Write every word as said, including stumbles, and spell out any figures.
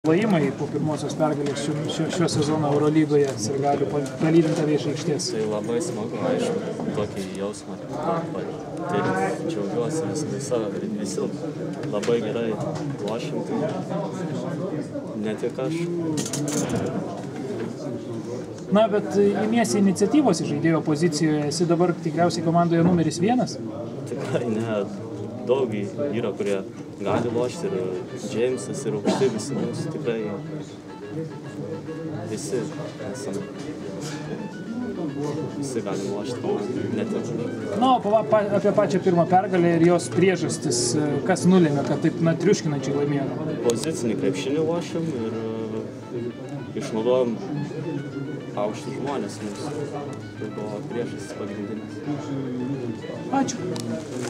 Plojimai po pirmosios pergalės šio, šio, šio sezono Eurolygoje ir gali palydinti tave iš aikštės. Tai labai smagu, aišku, tokį jausmą patirti. Džiaugiuosi vis visą, visi labai gerai lošim. Ne tik aš. Na, bet imiesi iniciatyvos iš žaidėjo pozicijoje. Esi dabar tikriausiai komandoje numeris vienas? Tikrai ne. Daug yra, kurie gali lošti, ir Džeimsas, ir aukštai visi mūsų, tikrai visi esame, visi gali lošti, net ir. Na, o pa, apie pačią pirmą pergalę ir jos priežastis, kas nulėmė, kad taip na, triuškinančiai laimėjo? Pozicinį krepšinį lošim ir išnaudojom aukštus žmonės mūsų. Tai buvo priežastis pagrindinės. Ačiū.